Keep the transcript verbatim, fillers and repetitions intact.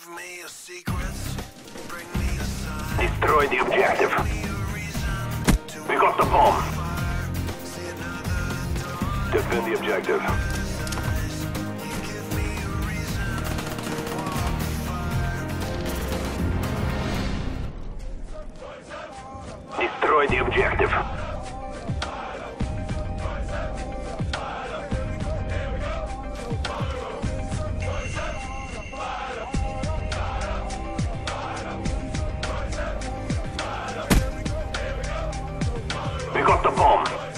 Give me your secrets. Bring me a sign. Destroy the objective. We got the bomb. Defend the objective. Destroy the objective. We got the bomb.